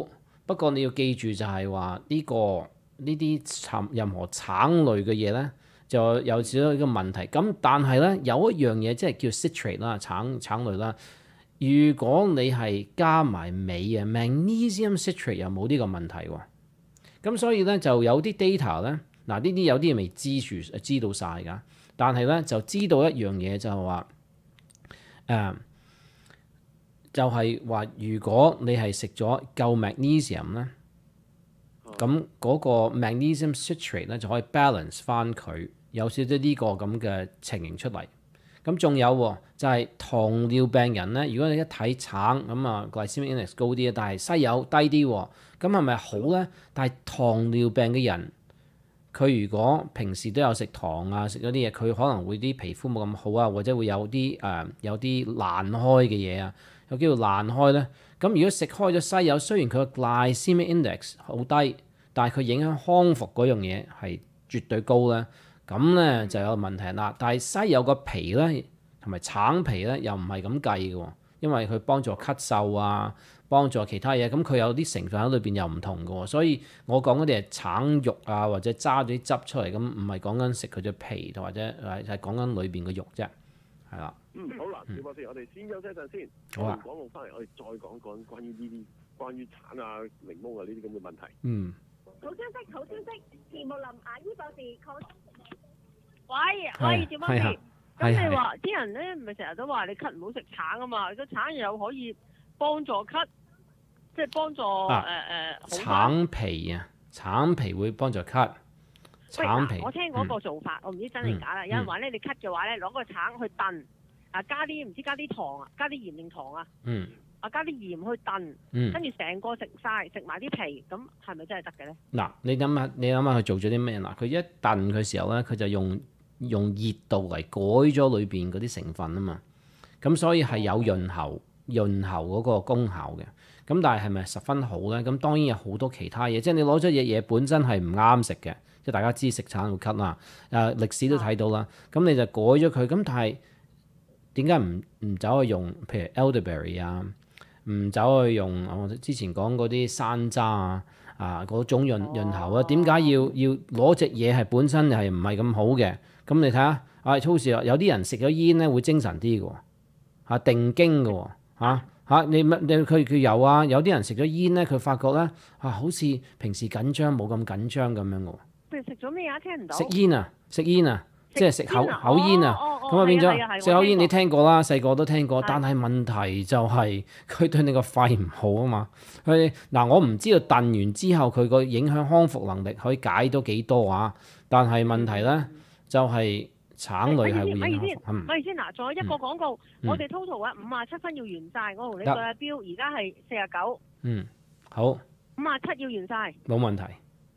不過你要記住就係話呢個呢啲橙任何橙類嘅嘢咧，就有少少呢個問題。咁但係咧有一樣嘢即係叫 citrate 啦，橙橙類啦。如果你係加埋鎂啊 magnesium citrate 又冇呢個問題喎。咁所以咧就有啲 data 咧，嗱呢啲有啲未知住知道晒㗎，但係咧就知道一樣嘢就係話誒。就係話，如果你係食咗夠 magnesium 咧，咁嗰個 magnesium citrate 咧就可以 balance 翻佢，有少少呢個咁嘅情形出嚟。咁仲有就係糖尿病人咧，如果你一睇橙咁啊 glycemic index 高啲，但係西柚低啲，咁係咪好咧？但係糖尿病嘅人，佢如果平時都有食糖啊，食咗啲嘢，佢可能會啲皮膚冇咁好啊，或者會有啲誒、呃、有啲爛開嘅嘢啊。有機會爛開咧，咁如果食開咗西柚，雖然佢個 glycemic index 好低，但係佢影響康復嗰樣嘢係絕對高咧，咁咧就有問題啦。但係西柚個皮咧同埋橙皮咧又唔係咁計嘅喎，因為佢幫助咳嗽啊，幫助其他嘢，咁佢有啲成分喺裏邊又唔同嘅喎，所以我講嗰啲係橙肉啊，或者揸咗啲汁出嚟，咁唔係講緊食佢隻皮，或者係係講緊裏邊嘅肉啫，係啦。 嗯，好啦，趙博士，我哋先休息一陣先。 好啊。 講完翻嚟，我哋再講講關於呢啲關於橙啊、檸檬啊呢啲咁嘅問題。 嗯。 好消息，好消息！田木林牙醫博士抗。 喂喂，趙博士， 係咁你話啲人咧，唔係成日都話你咳唔好食橙啊嘛？個橙又可以幫助咳，即係幫助誒誒、 啊呃、 橙皮啊，橙皮會幫助咳。橙皮。 我聽嗰個做法，嗯、我唔知真定假啦。有人話咧，你咳嘅話咧，攞個橙去燉，啊加啲唔知加啲糖啊，加啲鹽定糖啊， 嗯。 啊加啲鹽去燉， 嗯。 跟住成個食晒，食埋啲皮，咁係咪真係得嘅咧？ 嗱，你諗下，你諗下佢做咗啲咩？嗱，佢一燉佢時候咧，佢就用用熱度嚟改咗裏邊嗰啲成分啊嘛。咁所以係有潤喉潤喉嗰個功效嘅。咁但係係咪十分好咧？咁當然有好多其他嘢，即係你攞咗嘢嘢本身係唔啱食嘅。即係大家知食橙會咳啦，誒、呃、歷史都睇到啦。咁你就改咗佢，咁但係點解唔唔走去用譬如 elderberry 啊，唔走去用我之前講嗰啲山楂啊啊嗰種潤潤喉啊？點解要要攞隻嘢係本身係唔係咁好嘅？咁你睇下啊，超市有啲人食咗煙咧會精神啲嘅喎，嚇定驚嘅喎，嚇嚇你乜你佢佢有啊？有啲人食咗煙咧，佢發覺咧啊，好似平時緊張冇咁緊張咁樣嘅喎。 食咗咩啊？聽唔到。 食煙啊！食煙啊！即係食口煙啊口煙啊！咁啊變咗食口煙，你聽過啦，細個都聽過。但係問題就係佢對你個肺唔好啊嘛。佢嗱我唔知道燉完之後佢個影響康復能力可以解到幾多啊？但係問題咧就係橙類係會影響康復。 咪先嗱，仲有一個廣告， 嗯我哋 total 啊五啊七分要完晒，我同你對下標，而家係四啊九。 嗯，好。 五啊七要完晒。 冇問題。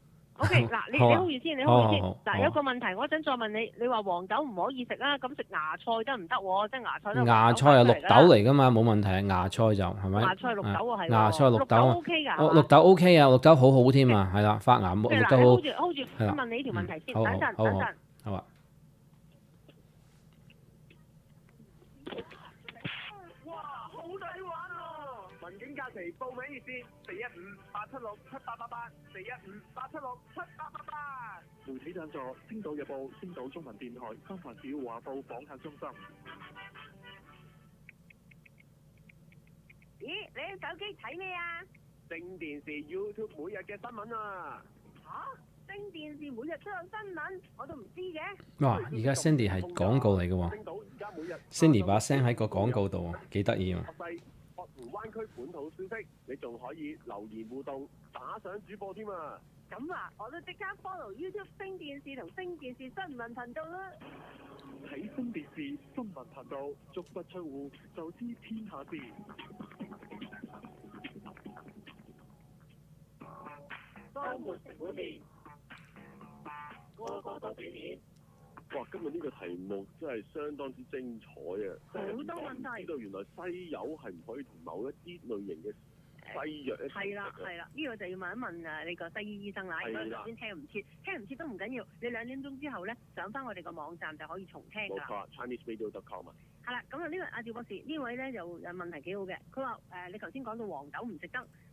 O K，嗱，你你好住先，你好住先。嗱，有個問題，我一陣再問你。你話黃豆唔可以食啦，咁食芽菜得唔得？即係芽菜都芽菜係綠豆嚟㗎嘛，冇問題。芽菜就係咪？ 芽菜綠豆啊，係。 芽菜綠豆啊。 O K 㗎。 綠豆 O K 啊，綠豆好好添啊，係啦，發芽綠豆好。 hold 住 hold 住，先問你呢條問題先。等陣，等陣。 好啊。 假期報名熱線：四一五八七六七八八八，四一五八七六七八八八。媒體贊助：星島日報、星島中文電台、三藩市華報訪客中心。 咦，你喺手機睇咩啊？ 星電視 YouTube 每日嘅新聞啊！ 嚇，星電視每日都有新聞，我都唔知嘅。 哇！而家 Cindy 係廣告嚟嘅喎 ，Cindy 把聲喺個廣告度，幾得意啊！ 學湖灣區本土消息，你仲可以留言互動、打賞主播添啊！ 咁啊，我都即刻 follow YouTube 星電視同星電視新聞頻道啦。 睇星電視新聞頻道，足不出戶就知天下事。 生活成本面，個個都俾面。 哇！今日呢個題目真係相當之精彩啊！ 好多問題。 知道原來西柚係唔可以同某一啲類型嘅西藥一齊食。 係啦係啦，呢個就要問一問啊你個西醫醫生啦。如果頭先聽唔切，聽唔切都唔緊要，你兩點鐘之後咧上翻我哋個網站就可以重聽㗎啦。 冇錯 ，Chinese radio dot com 啊。 係啦，咁啊呢個阿趙博士呢位咧就有問題幾好嘅，佢話誒你頭先講到黃豆唔食得，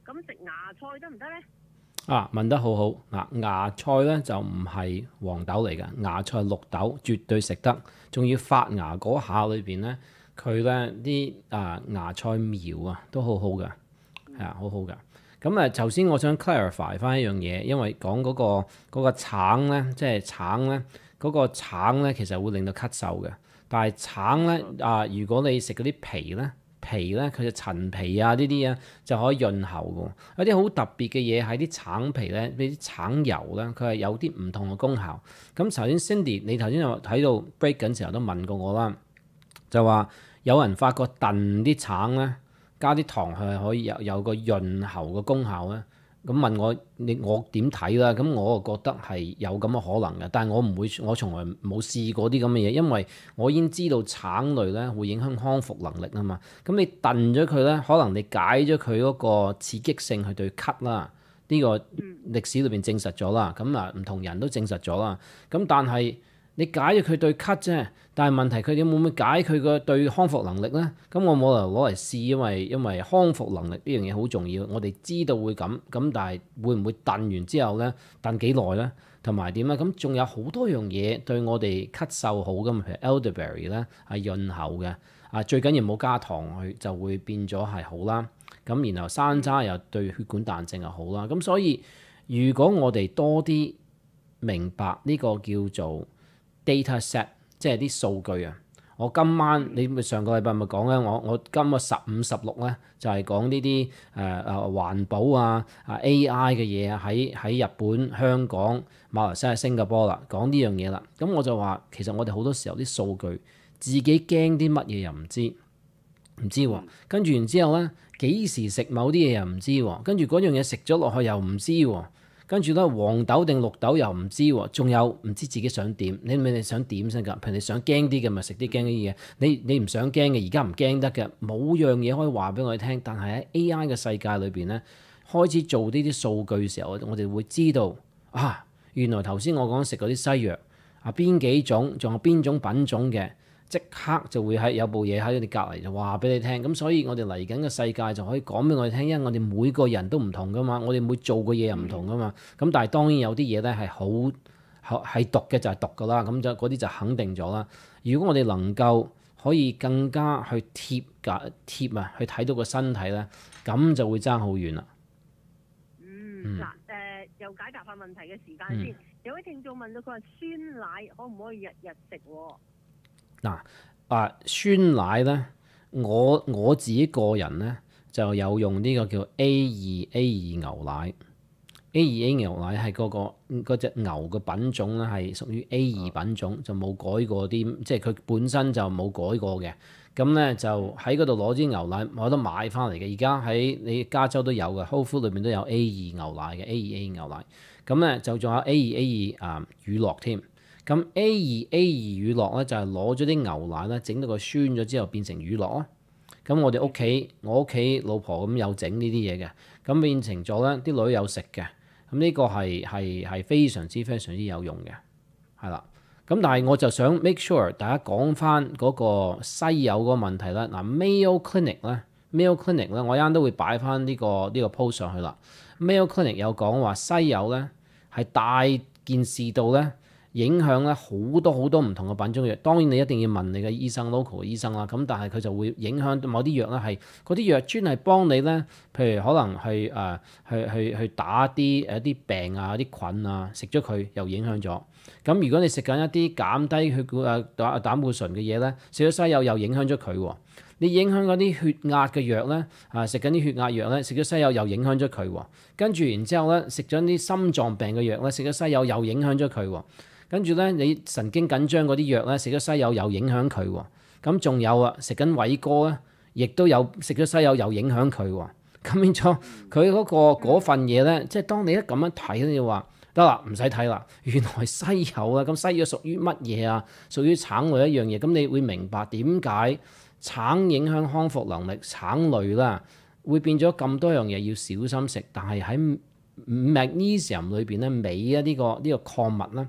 咁食芽菜得唔得咧？ 啊，問得好好。嗱，芽菜咧就唔係黃豆嚟嘅，芽菜係綠豆，絕對食得。仲要發芽嗰下裏邊咧，佢咧啲啊芽菜苗啊都好好嘅，係啊，好好嘅。咁誒，頭先我想 clarify 翻一樣嘢，因為講嗰、嗰個嗰、嗰個橙咧，即係橙咧，嗰、嗰個橙咧其實會令到咳嗽嘅。但係橙咧啊，如果你食嗰啲皮咧，皮咧佢就陳皮啊呢啲啊就可以潤喉嘅。有啲好特別嘅嘢喺啲橙皮咧，啲橙油咧，佢係有啲唔同嘅功效。咁頭先 Cindy 你頭先又睇到 break 緊時候都問過我啦，就話有人發覺燉啲橙咧，加啲糖佢係可以有有個潤喉嘅功效咧。咁問我你我點睇啦？咁我就覺得係有咁嘅可能嘅，但係我唔會，我從來冇試過啲咁嘅嘢，因為我已經知道橙類咧會影響康復能力啊嘛。咁你燉咗佢咧，可能你解咗佢嗰個刺激性去對咳啦，呢、這個歷史裏邊證實咗啦。咁啊唔同人都證實咗啦。咁但係你解咗佢對咳啫，但係問題佢哋會唔會解佢個對康復能力咧？咁我冇理由攞嚟試，因為因為康復能力呢樣嘢好重要。我哋知道會咁，咁但係會唔會燉完之後咧，燉幾耐咧？同埋點咧？咁仲有好多樣嘢對我哋咳嗽好噶嘛？譬如 elderberry 咧係潤喉嘅，啊最緊要冇加糖去就會變咗係好啦。咁然後山楂又對血管彈性又好啦。咁所以如果我哋多啲明白呢個叫做 data set， 即係啲數據啊！我今晚你咪上個禮拜咪講咧，我我今個十五十六咧就係講呢啲誒誒環保啊啊 A I 嘅嘢啊，喺喺日本、香港、馬來西亞、新加坡啦，講呢樣嘢啦。咁我就話其實我哋好多時候啲數據自己驚啲乜嘢又唔知，唔知喎。跟住然之後咧幾時食某啲嘢又唔知喎，跟住嗰樣嘢食咗落去又唔知喎。跟住咧，黃豆定綠豆又唔知喎，仲有唔知自己想點，你咪你想點先㗎？譬如你想驚啲嘅，咪食啲驚啲嘢；你你唔想驚嘅，而家唔驚得嘅，冇樣嘢可以話俾我哋聽。但係喺 A I 嘅世界裏邊咧，開始做呢啲數據嘅時候，我哋會知道啊，原來頭先我講食嗰啲西藥啊，邊幾種，仲有邊種品種嘅。即刻就會喺有部嘢喺你隔離就話俾你聽，咁所以我哋嚟緊嘅世界就可以講俾我哋聽，因為我哋每個人都唔同噶嘛，我哋每做嘅嘢又唔同噶嘛，咁但係當然有啲嘢咧係好係毒嘅就係毒噶啦，咁就嗰啲就肯定咗啦。如果我哋能夠可以更加去貼㗎貼啊，去睇到個身體咧，咁就會爭好遠啦。 嗯，嗱誒、呃，又解答下問題嘅時間先。嗯、有位聽眾問到佢話酸奶可唔可以日日食喎？ 嗱啊，酸奶咧，我我自己個人咧就有用呢個叫 A 二 A 二牛奶。A 二 A 牛奶係嗰個嗰隻牛嘅品種咧，係屬於 A 二品種，就冇改過啲，即係佢本身就冇改過嘅。咁咧就喺嗰度攞啲牛奶，我都買翻嚟嘅。而家喺你加州都有嘅 Whole Foods 裏邊都有 A 二牛奶嘅 A 二 A 牛奶。咁咧就仲有 A 二 A 二啊乳酪添。咁 A 二 A 二乳酪咧就係攞咗啲牛奶咧，整到佢酸咗之後變成乳酪咯。咁我哋屋企我屋企老婆咁有整呢啲嘢嘅，咁變成咗咧啲女有食嘅。咁呢個係係係非常之非常之有用嘅，係啦。咁但係我就想 make sure 大家講翻嗰個西柚嗰個問題啦。嗱 Mayo Clinic 咧 Mayo Clinic 咧，我一陣都會擺翻呢個呢個 post 上去啦。Mayo Clinic 有講話西柚咧係大件事到咧。影響咧好多好多唔同嘅品種藥，當然你一定要問你嘅醫生 local 嘅醫生啦。咁但係佢就會影響某啲藥咧，係嗰啲藥專係幫你咧，譬如可能去誒、呃、去去去打啲誒啲病啊、啲菌啊，食咗佢又影響咗。咁如果你食緊一啲減低血管誒膽膽固醇嘅嘢咧，食咗西柚又影響咗佢喎。你影響嗰啲血壓嘅藥咧，啊食緊啲血壓藥咧，食咗西柚又影響咗佢喎。跟住然之後咧，食咗啲心臟病嘅藥咧，食咗西柚又影響咗佢喎。跟住咧，你神經緊張嗰啲藥咧，食咗西柚又影響佢喎。咁仲有啊，食緊偉哥咧，亦都有食咗西柚又影響佢喎。咁變咗佢嗰個嗰份嘢咧，即係當你一咁樣睇咧，就話得啦，唔使睇啦。原來西柚啊，咁西柚屬於乜嘢啊？屬於橙類一樣嘢。咁你會明白點解橙影響康復能力，橙類啦會變咗咁多樣嘢要小心食。但係喺 magnesium 裏邊咧，鎂啊呢個呢個礦物咧。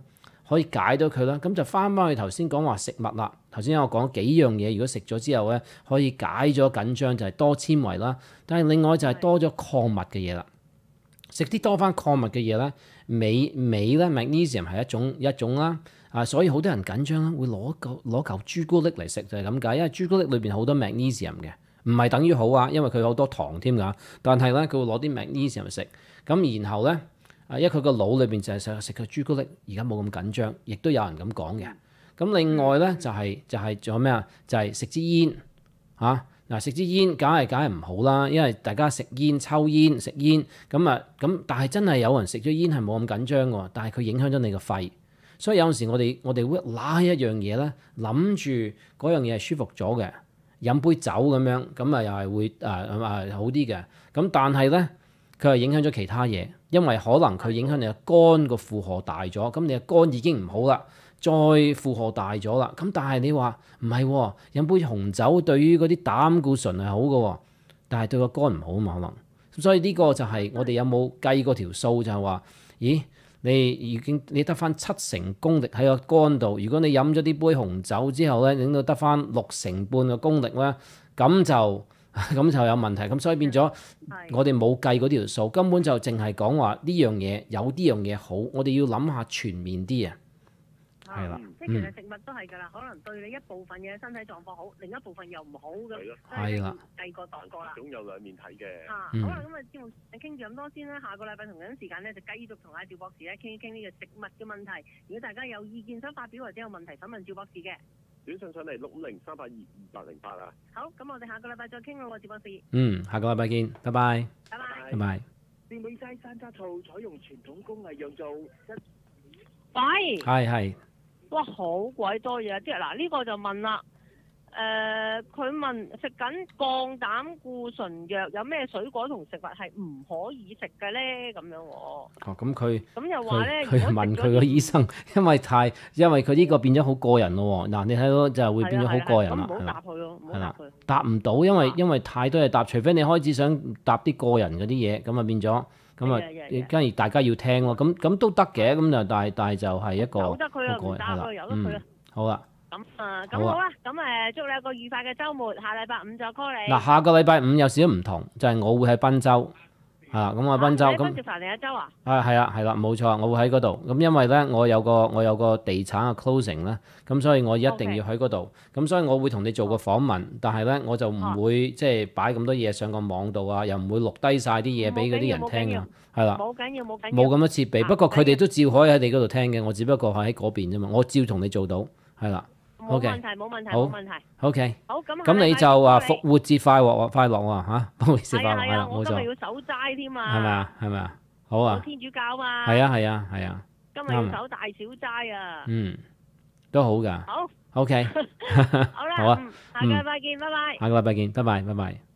可以解到佢啦。咁就翻返去頭先講話食物啦。頭先我講幾樣嘢，如果食咗之後咧，可以解咗緊張，就係多纖維啦。但係另外就係多咗礦物嘅嘢啦。食啲多翻礦物嘅嘢咧，鎂鎂咧 magnesium 係一種一種啦。啊，所以好多人緊張啦，會攞嚿攞嚿朱古力嚟食就係咁解，因為朱古力裏邊好多 magnesium 嘅，唔係等於好啊，因為佢好多糖添㗎。但係咧，佢會攞啲 magnesium 嚟食，咁然後咧，啊，因為佢個腦裏邊就係食食個朱古力，而家冇咁緊張，亦都有人咁講嘅。咁另外咧就係、是、就係仲有咩啊？就係、是、食支煙嚇嗱，食支煙梗係梗係唔好啦，因為大家食煙、抽煙、食煙咁啊咁，但係真係有人食咗煙係冇咁緊張喎，但係佢影響咗你個肺。所以有陣時我哋我哋會揦一樣嘢咧，諗住嗰樣嘢係舒服咗嘅，飲杯酒咁樣，咁啊又係會誒誒、呃呃、好啲嘅。咁但係咧，佢係影響咗其他嘢，因為可能佢影響你嘅肝個負荷大咗，咁你嘅肝已經唔好啦，再負荷大咗啦。咁但係你話唔係喎，飲杯紅酒對於嗰啲膽固醇係好嘅喎，但係對個肝唔好啊嘛可能。所以呢個就係我哋有冇計過條數，就係話，咦？你已經你得翻七成功力喺個肝度，如果你飲咗啲杯紅酒之後咧，令到得翻六成半嘅功力咧，咁就咁就有問題。咁所以變咗我哋冇計嗰條數，根本就淨係講話呢樣嘢有呢樣嘢好，我哋要諗下全面啲啊。係啦， 即係其實食物都係㗎啦，可能對你一部分嘅身體狀況好，另一部分又唔好咁， 係啦， 計過度過啦。 總有兩面睇嘅。 啊， 嗯、 好啦，咁啊節目傾住咁多先啦，下個禮拜同樣時間咧就繼續同阿趙博士咧傾一傾呢個食物嘅問題。如果大家有意見想發表或者有問題想問趙博士嘅， 短信上嚟六五零三八二二八零八啊。 好，咁我哋下個禮拜再傾啦喎，趙博士。 嗯，下個禮拜見，拜拜。 拜拜。 拜拜。 善美齋山楂醋採用傳統工藝釀造。 喂。 係係。 哇，好鬼多嘢！即係嗱，呢個就問啦，誒、呃，佢問食緊降膽固醇藥有咩水果同食物係唔可以食嘅咧？咁樣喎。哦， 咁佢咁又話咧， 佢問佢個醫生，因為太因為佢呢個變咗好個人咯喎。嗱，你睇到就會變咗好個人啦。 咁唔好答佢咯，唔好答佢。 答唔到，因為因為太多嘢答，除非你開始想答啲個人嗰啲嘢，咁啊變咗。咁啊，跟住大家要聽咯，咁咁都得嘅，咁就但係但係就係一個， 由得佢啊，唔答佢，由得佢啊。 好啦。 咁啊，咁好啦，咁誒祝你有個愉快嘅週末，下禮拜五再 call 你。 嗱，下個禮拜五有少少唔同，就係我會喺賓州，係啦，咁我喺賓州咁。 接凡定一週啊？ 啊，係啊，係啦，冇錯，我會喺嗰度。咁因為咧，我有個我有個地產嘅 closing 咧，咁所以我一定要喺嗰度。咁所以我會同你做個訪問，但係咧我就唔會即係擺咁多嘢上個網度啊，又唔會錄低晒啲嘢俾嗰啲人聽啊。係啦， 冇緊要，冇緊要， 冇咁多設備。不過佢哋都照可以喺你嗰度聽嘅，我只不過係喺嗰邊啫嘛。我照同你做到，係啦。 冇問題，冇問題，冇問題。 OK。 好，咁咁你就話復活節快樂快樂喎嚇，復活節快樂係啦，冇錯。 我今日要守齋添啊。 係咪啊？係咪啊？好啊。 天主教嘛。 係啊係啊係啊。 今日要守大小齋啊。 嗯，都好㗎。 好。 OK。 好啦。 好啊。 下個禮拜見，拜拜。 下個禮拜見，拜拜，拜拜。